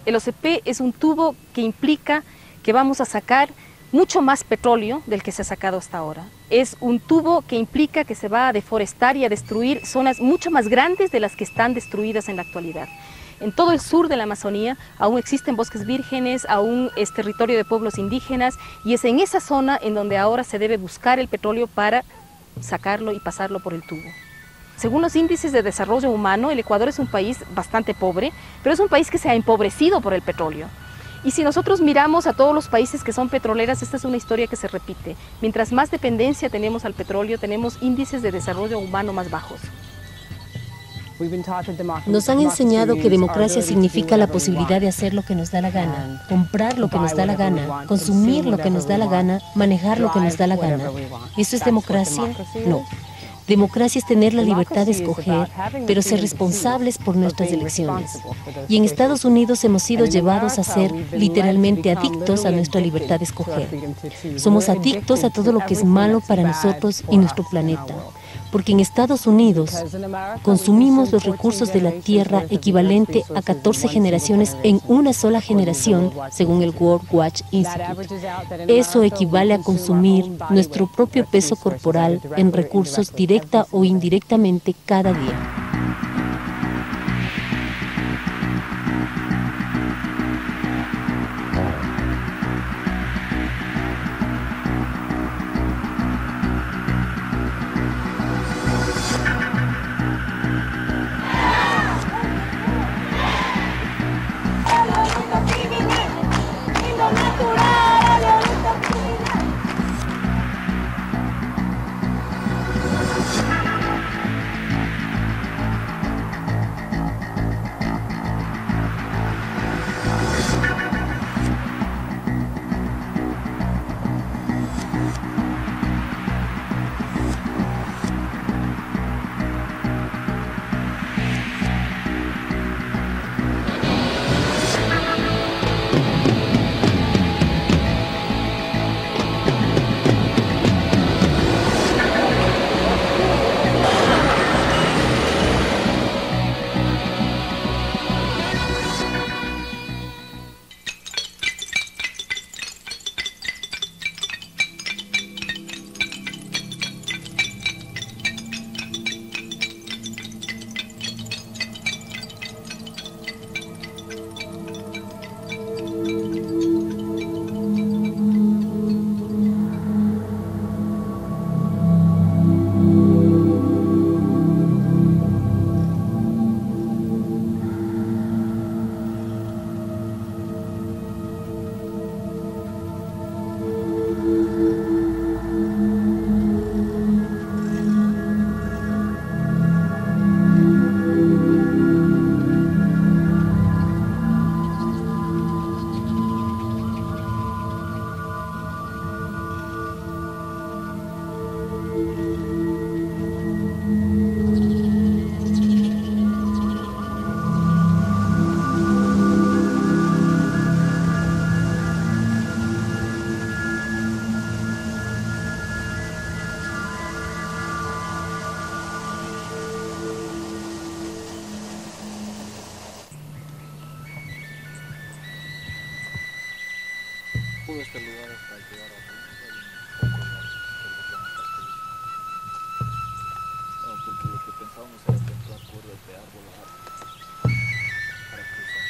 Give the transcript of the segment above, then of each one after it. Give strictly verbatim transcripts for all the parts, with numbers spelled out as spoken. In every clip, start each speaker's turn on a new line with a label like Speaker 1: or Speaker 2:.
Speaker 1: El O C P es un tubo que implica que vamos a sacar mucho más petróleo del que se ha sacado hasta ahora. Es un tubo que implica que se va a deforestar y a destruir zonas mucho más grandes de las que están destruidas en la actualidad. En todo el sur de la Amazonía aún existen bosques vírgenes, aún es territorio de pueblos indígenas, y es en esa zona en donde ahora se debe buscar el petróleo para sacarlo y pasarlo por el tubo. Según los índices de desarrollo humano, el Ecuador es un país bastante pobre, pero es un país que se ha empobrecido por el petróleo. Y si nosotros miramos a todos los países que son petroleras, esta es una historia que se repite. Mientras más dependencia tenemos al petróleo, tenemos índices de desarrollo humano más bajos.
Speaker 2: Nos han enseñado que democracia significa la posibilidad de hacer lo que nos da la gana, comprar lo que nos da la gana, consumir lo que nos da la gana, manejar lo que nos da la gana. ¿Eso es democracia? No. Democracia es tener la libertad de escoger, pero ser responsables por nuestras elecciones. Y en Estados Unidos hemos sido llevados a ser literalmente adictos a nuestra libertad de escoger. Somos adictos a todo lo que es malo para nosotros y nuestro planeta. Porque en Estados Unidos consumimos los recursos de la tierra equivalente a catorce generaciones en una sola generación, según el World Watch Institute. Eso equivale a consumir nuestro propio peso corporal en recursos directa o indirectamente cada día.
Speaker 3: Todo este lugar hasta llegar a un poco más. No, porque lo que pensábamos era templar cuerdas de árbol para cruzar.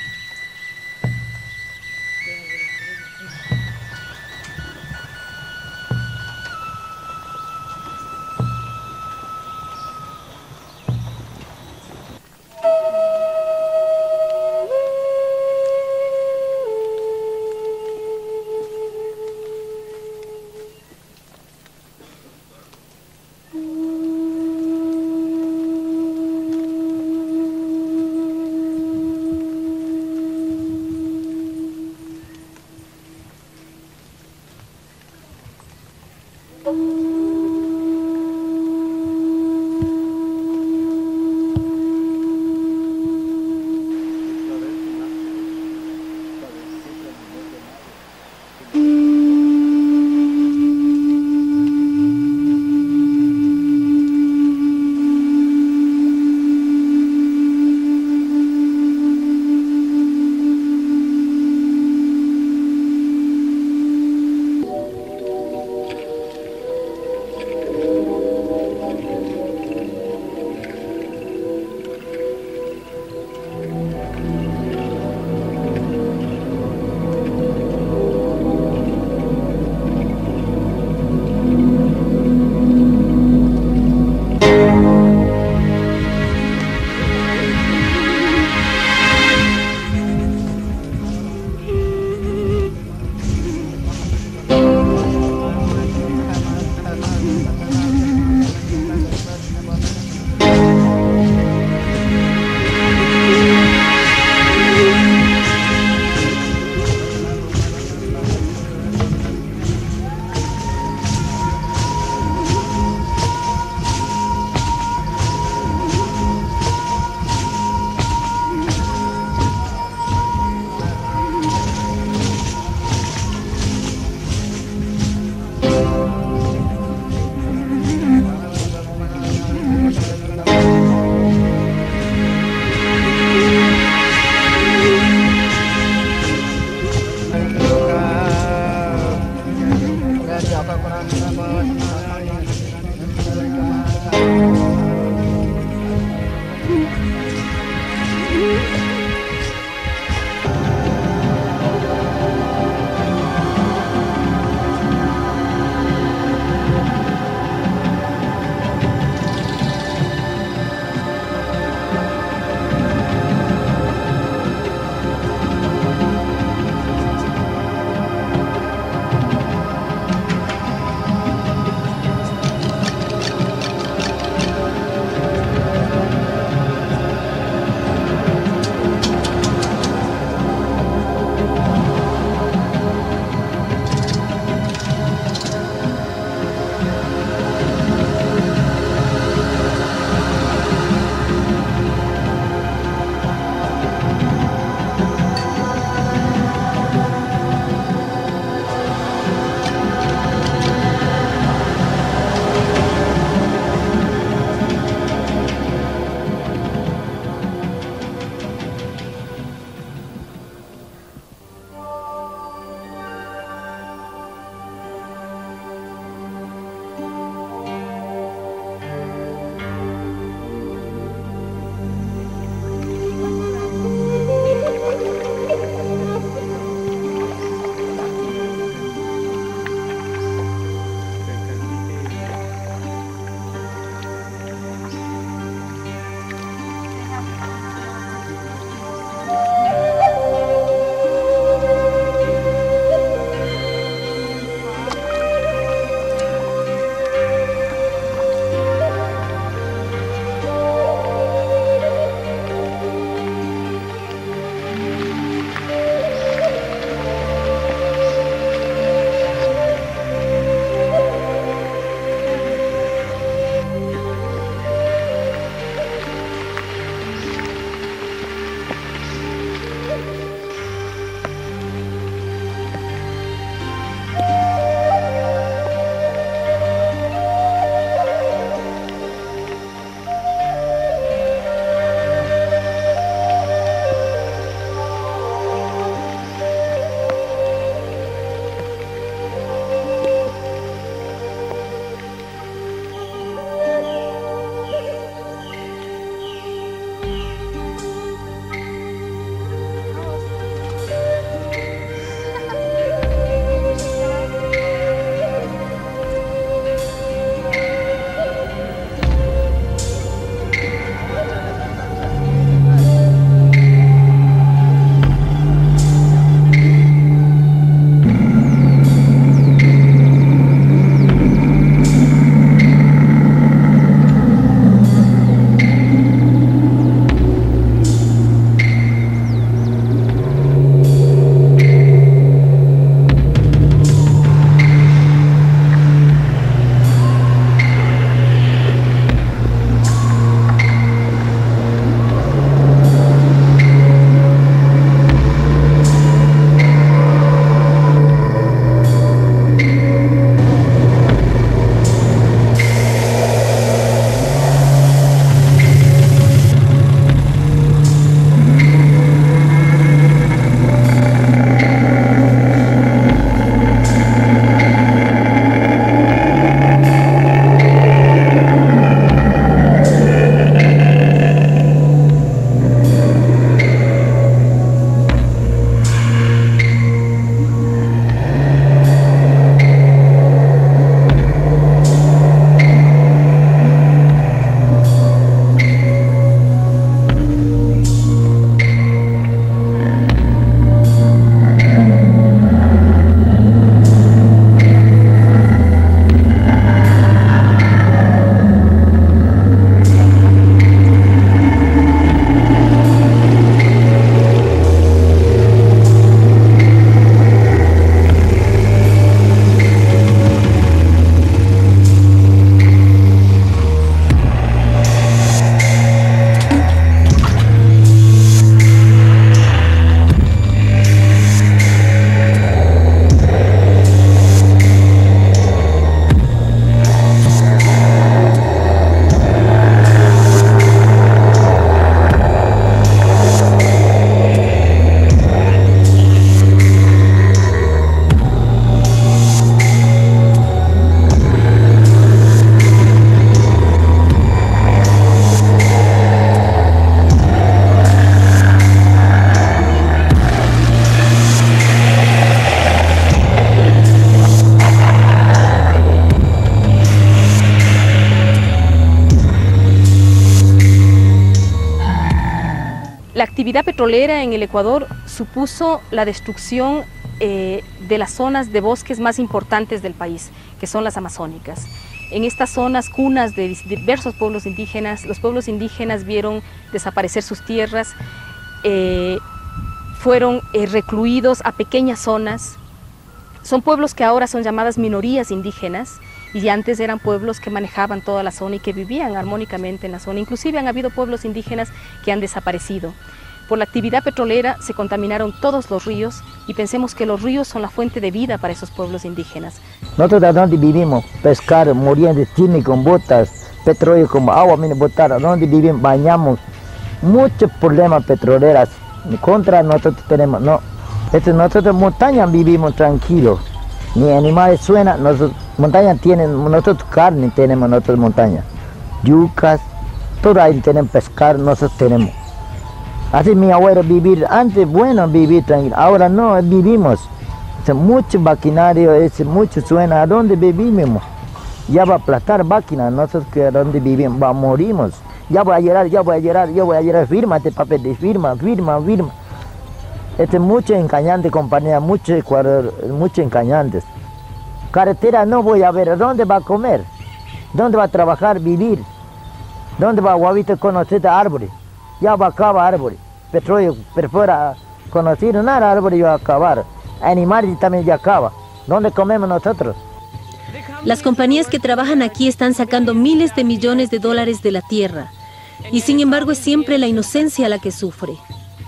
Speaker 1: actividad petrolera en el Ecuador supuso la destrucción eh, de las zonas de bosques más importantes del país, que son las amazónicas. En estas zonas, cunas de diversos pueblos indígenas, los pueblos indígenas vieron desaparecer sus tierras, eh, fueron eh, recluidos a pequeñas zonas. Son pueblos que ahora son llamadas minorías indígenas y antes eran pueblos que manejaban toda la zona y que vivían armónicamente en la zona. Inclusive han habido pueblos indígenas que han desaparecido. Por la actividad petrolera se contaminaron todos los ríos y pensemos que los ríos son la fuente de vida para esos pueblos indígenas.
Speaker 4: Nosotros de donde vivimos, pescar, muriendo, cine con botas, petróleo como agua, botar, donde vivimos, bañamos, muchos problemas petroleros contra nosotros tenemos, no. Este, nosotros en montaña vivimos tranquilos, ni animales suenan, nosotros montaña tienen, nosotros carne tenemos nosotros montaña, yucas, todo ahí tenemos pescar, nosotros tenemos. Así mi abuelo vivir, antes bueno vivir tranquilo, ahora no, vivimos. Es mucho maquinario, es mucho suena, ¿a dónde vivimos? Ya va a aplastar máquinas, nosotros que a dónde vivimos, va, morimos. Ya voy a llorar, ya voy a llorar, ya voy a llorar, firma este papel de firma, firma, firma. Este mucho engañante, compañía, mucho, mucho engañantes. Carretera no voy a ver, ¿dónde va a comer? ¿Dónde va a trabajar, vivir? ¿Dónde va a guavito conocer árboles? Ya va a acabar árboles, petróleo perfora, conocido nada, árboles va a acabar, animales también ya acaba. ¿Dónde comemos nosotros?
Speaker 2: Las compañías que trabajan aquí están sacando miles de millones de dólares de la tierra y sin embargo es siempre la inocencia la que sufre.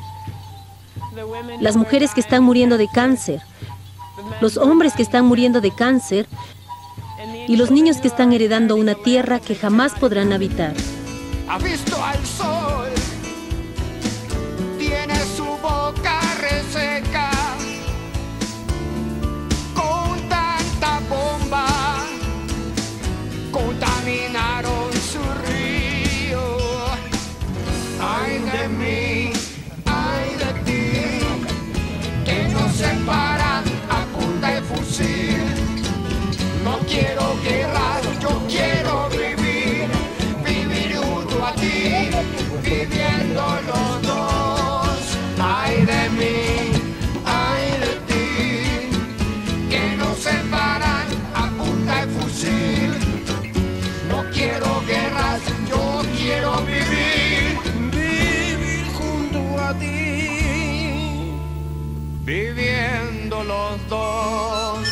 Speaker 2: Las mujeres que están muriendo de cáncer, los hombres que están muriendo de cáncer y los niños que están heredando una tierra que jamás podrán habitar.
Speaker 5: Ha visto al sol, tiene su boca reseca, con tanta bomba, contaminaron su río. Ay de mí, ay de ti, que nos separan a punta de fusil. No quiero guerra, yo quiero vivir, vivir junto a ti, viviendo los dos. Ay de mí, ay de ti, que nos separan a punta de fusil. No quiero guerras, yo quiero vivir, vivir junto a ti, viviendo los dos.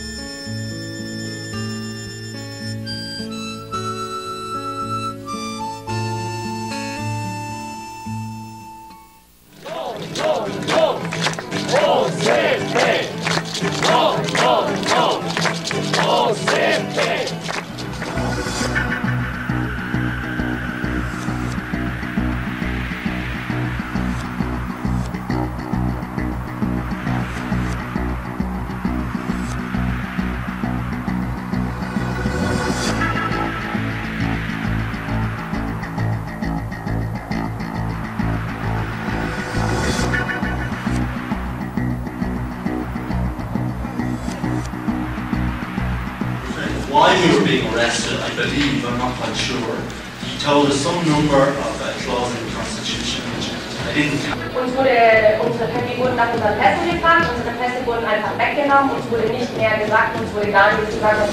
Speaker 6: While you were being arrested, I believe, I'm not quite sure, you told us some number of uh, clauses in the Constitution which I didn't count.
Speaker 7: Uns wurde, unsere Pässe wurden nach unseren Pässen gefragt, unsere Pässe wurden einfach weggenommen, uns wurde nicht mehr gesagt, uns wurde gar nichts gesagt.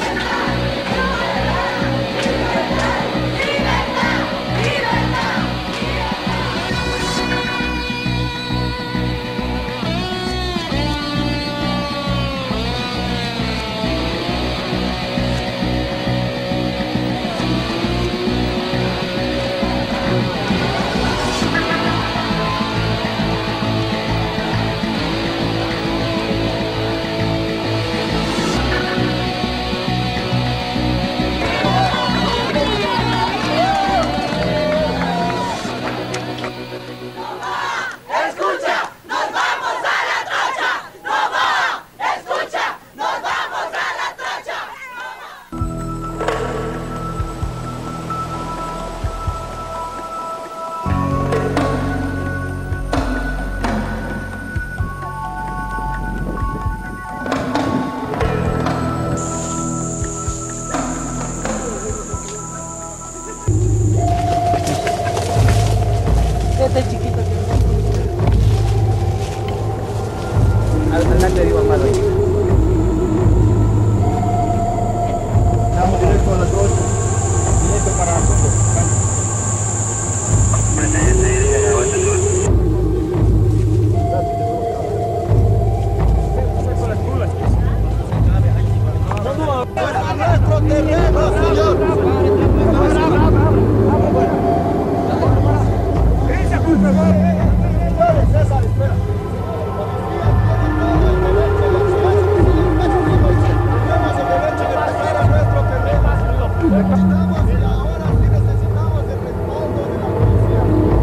Speaker 5: nuestro terreno, señor. César, espera. Tenemos el derecho de pasar a nuestro terreno. Necesitamos, y ahora sí necesitamos el respaldo de la policía.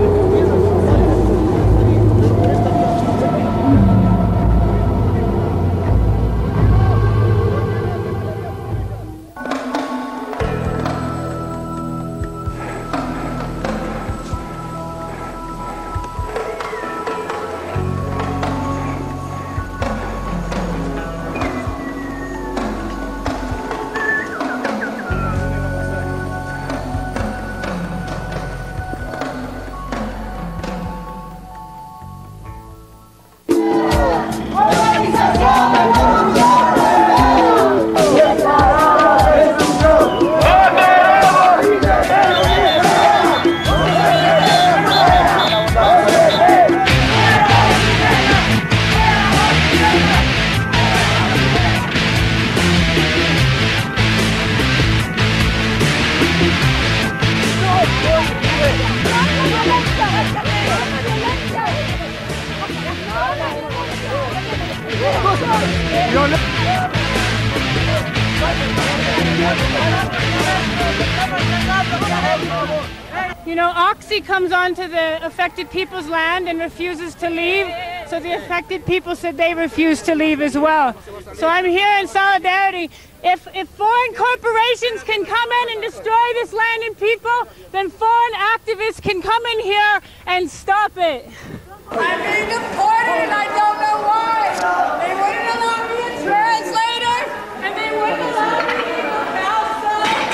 Speaker 8: You know, Oxy comes onto the affected people's land and refuses to leave, so the affected people said they refuse to leave as well. So I'm here in solidarity. If, if foreign corporations can come in and destroy this land and people, then foreign activists can come in here and stop it.
Speaker 9: I'm being deported and I don't know why. They wouldn't allow me a translator and they wouldn't allow me to go outside.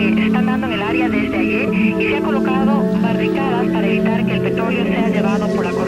Speaker 10: Desde ayer y se ha colocado barricadas para evitar que el petróleo sea llevado por la